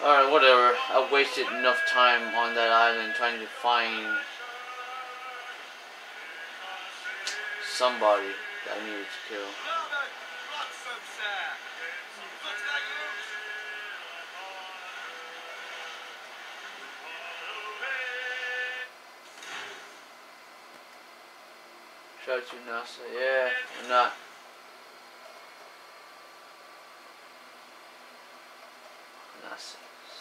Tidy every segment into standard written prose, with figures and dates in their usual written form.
Alright, whatever. I wasted enough time on that island trying to find somebody that I needed to kill. Shout out to Nassau. Yeah, or not. Nassau.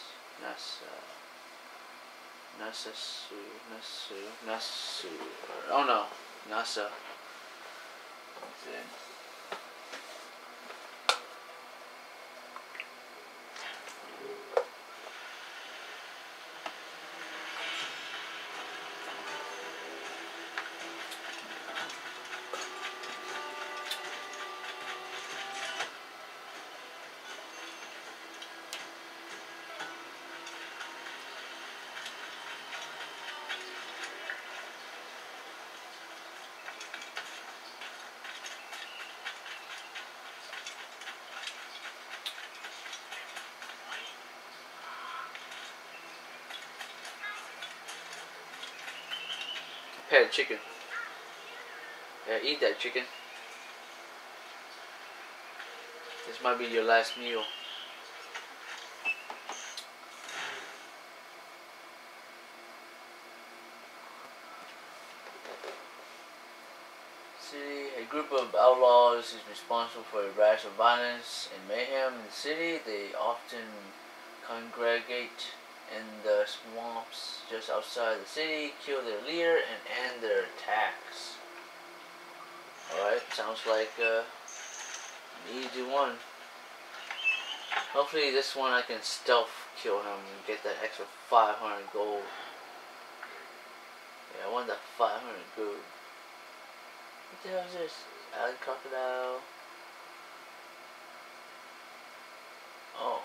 Oh no, Nassau. That's it. Had chicken. Yeah, eat that chicken. This might be your last meal. City, a group of outlaws is responsible for a rash of violence and mayhem in the city. They often congregate in the swamps just outside the city, kill their leader, and end their attacks. Alright, sounds like an easy one. Hopefully this one I can stealth kill him and get that extra 500 gold. Yeah, I want that 500 gold. What the hell is this? Alley crocodile. Oh.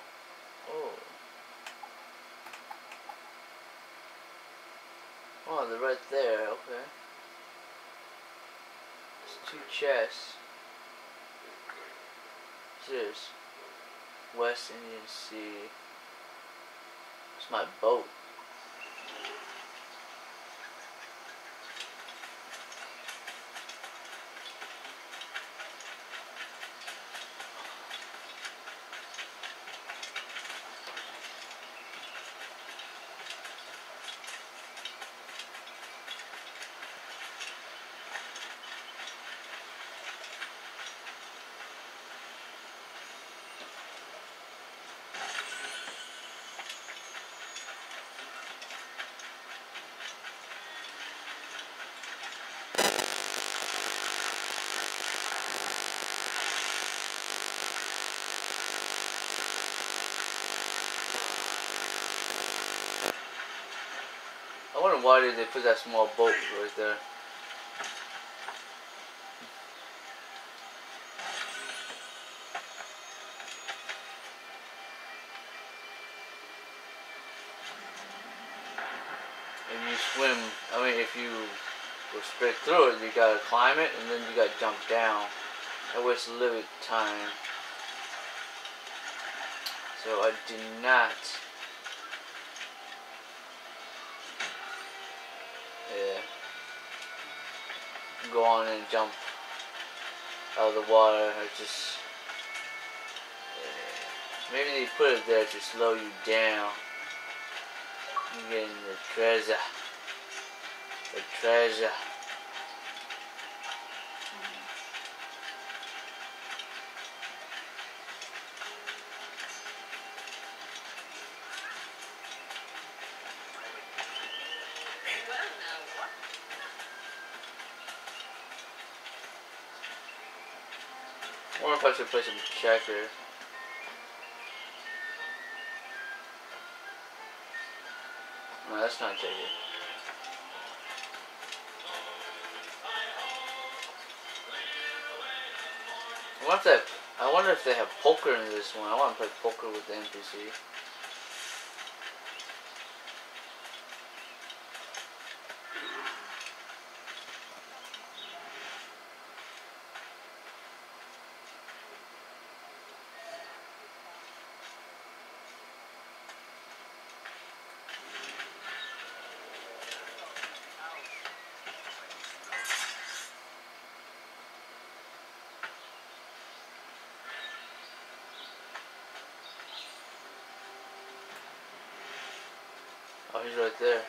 Oh, they're right there, okay. There's 2 chests. What's this? West Indian Sea. It's my boat. I wonder why did they put that small boat right there. If you swim, if you go straight through it, you gotta climb it and then you gotta jump down. That wastes a little bit of time. So I do not. Go on and jump out of the water. Maybe they put it there to slow you down. You're getting the treasure. The treasure. I wonder if I should play some checkers. No, that's not checkers. I wonder if they have poker in this one. I want to play poker with the NPC. Oh, he's right there.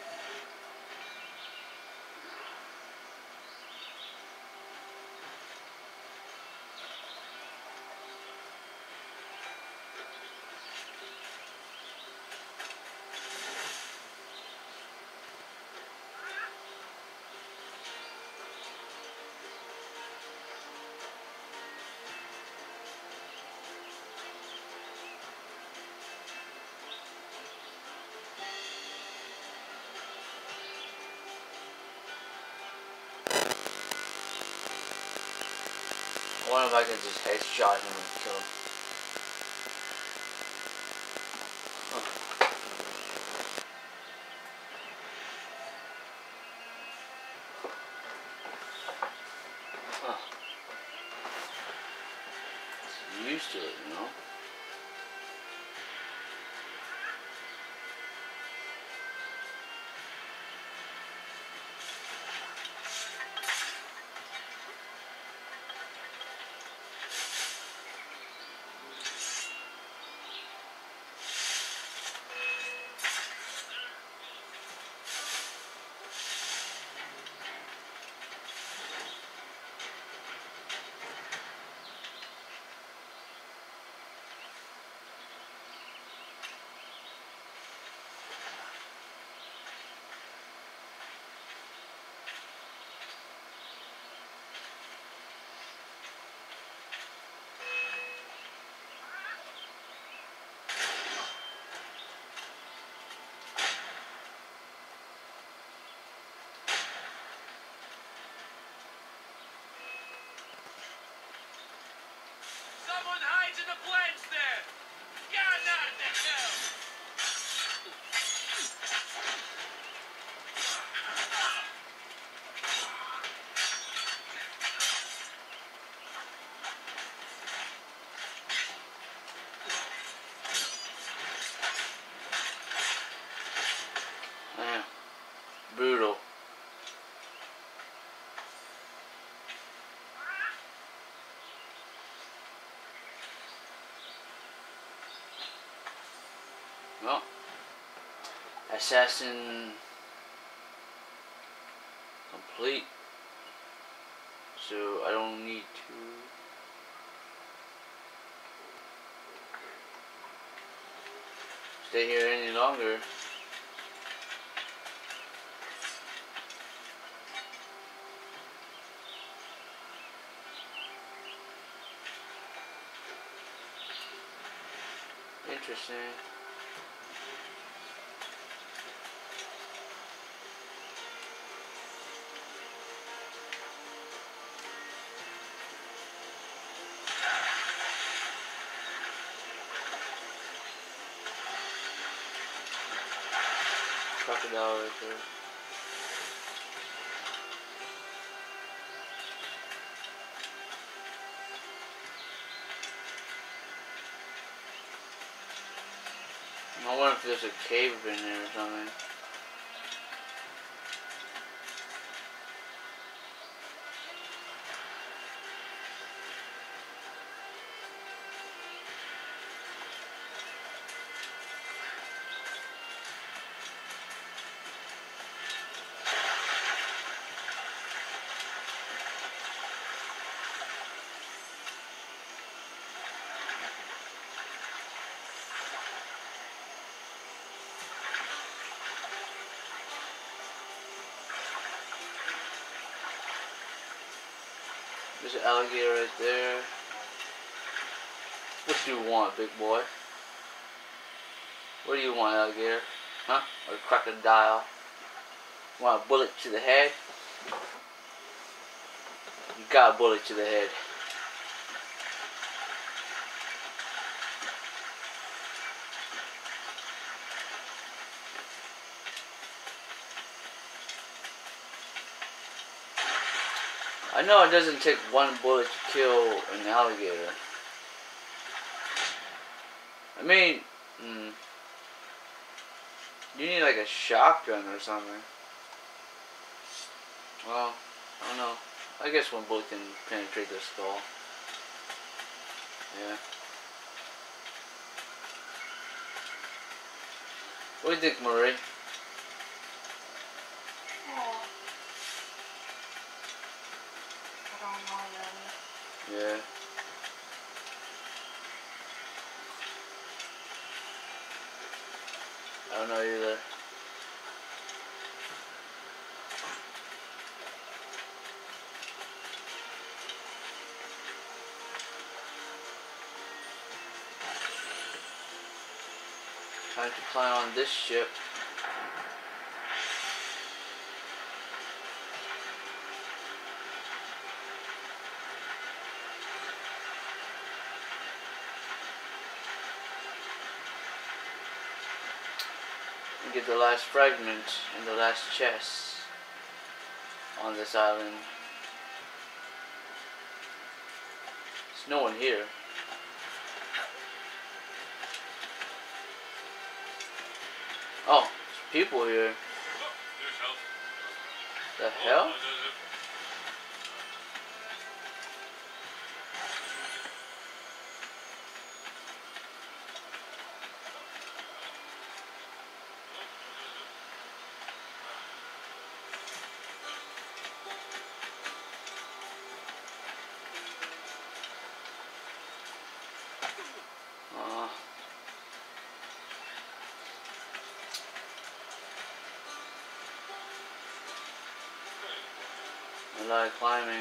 I wonder if I can just headshot him and kill him. He's used to it, you know? Someone hides in the plants there! God, not the hell! Man, brutal. Well, assassin complete. So I don't need to stay here any longer. Interesting. Crocodile right there. I wonder if there's a cave in there or something. There's an alligator right there. What do you want, big boy? What do you want, alligator? Huh? Or a crocodile? Want a bullet to the head? You got a bullet to the head. I know it doesn't take one bullet to kill an alligator. I mean, you need like a shotgun or something. Well, I don't know. I guess one bullet can penetrate the skull. Yeah. What do you think, Murray? don't know either. Time to climb on this ship. And get the last fragment and the last chest on this island. There's no one here. Oh, there's people here. The hell? A lot of climbing.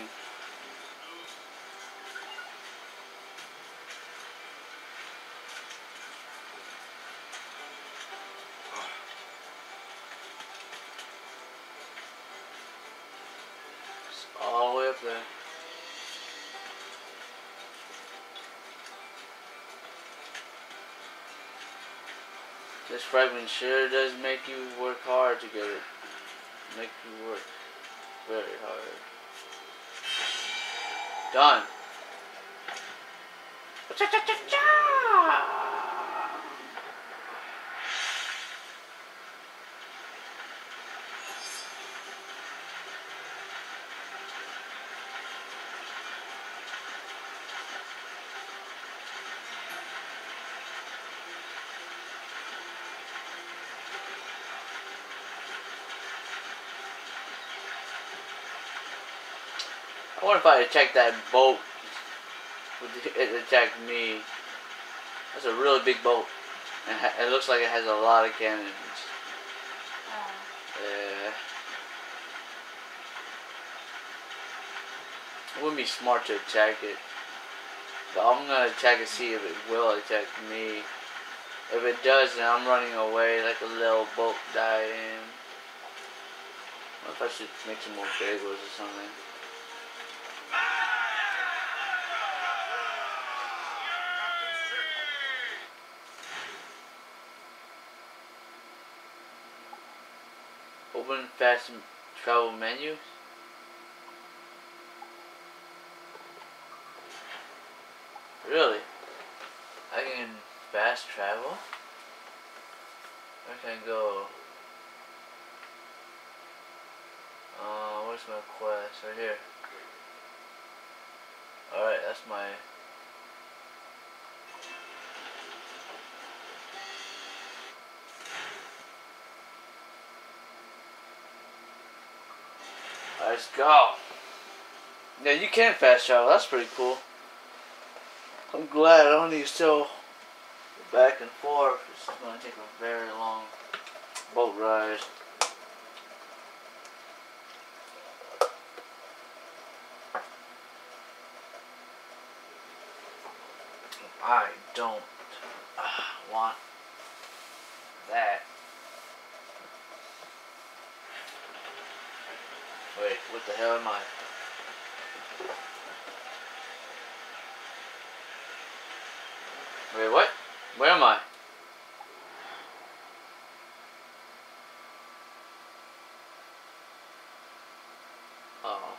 It's all the way up there. This fragment sure does make you work hard to get it. Make you work very hard. Done. I wonder if I attacked that boat, would it attack me? That's a really big boat, and it looks like it has a lot of cannons. Yeah. It wouldn't be smart to attack it, but I'm gonna attack it, see if it will attack me. If it does, then I'm running away like a little boat dying. What if I should make some more bagels or something? Open fast travel menu. Really? I can fast travel? Where can I go? Where's my quest? Right here. Alright, that's my... Let's go. Yeah, you can fast travel. That's pretty cool. I'm glad I don't need to still go back and forth. It's going to take a very long boat ride. I don't want that. Wait, what the hell am I? Wait, what? Where am I? Oh.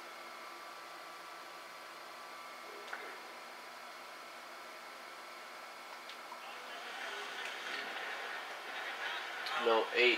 Low 8.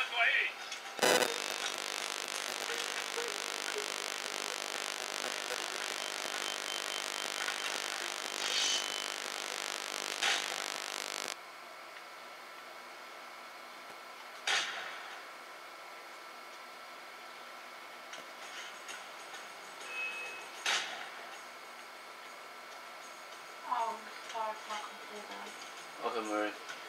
envoyé. Oh, I'm sorry, my computer. Okay, Marie.